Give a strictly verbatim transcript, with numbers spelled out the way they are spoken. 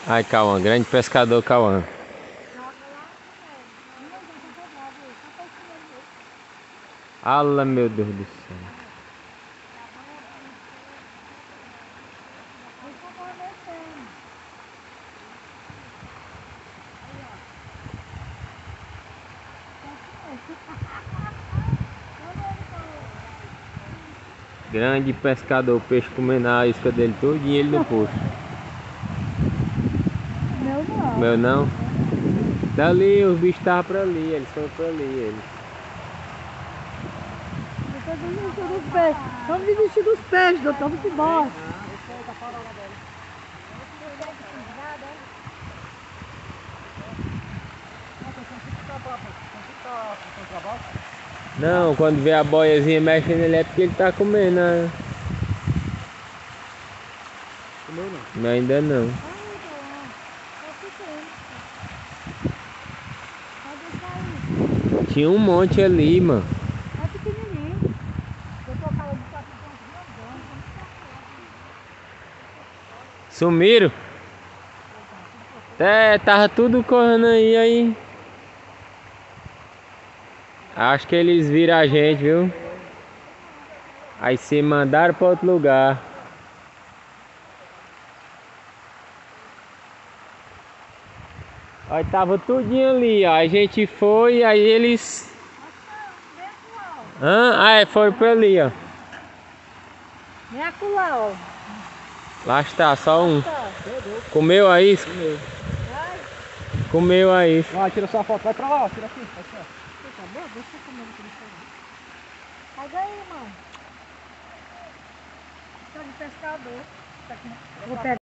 Ai, Cauã, grande pescador Cauã. Ala, meu Deus do céu. Grande pescador, o peixe comendo a isca dele todo e ele no posto. Meu não. Meu não? Dali, os bichos estavam pra ali, eles foram pra ali, eles. Eu tô desistindo dos peixes. Vamos desistir dos peixes, doutor. Vamos embora. Não, quando vê a boiazinha mexendo ele é porque ele tá comendo, né? Comeu não? Não, ainda não. Tinha um monte ali, mano. É pequenininho. Eu tô falando de quatro grandão. Sumiram? É, tava tudo correndo aí, aí. Acho que eles viram a gente, viu? Aí se mandaram pra outro lugar. Aí tava tudinho ali, ó. A gente foi, aí eles... Hã? Ah, é, foram pra ali, ó. Vem acolá, ó. Lá está, só um. Tá. Comeu a isca? Comeu. Vai. Comeu a isca. Vai, tira só a foto. Vai pra lá, ó. Tira aqui. Vai aqui, ó. Acabou? Deixa eu comer aquele feijão. Pega aí, mano. Tá de pescador. Tá aqui. Vou pegar.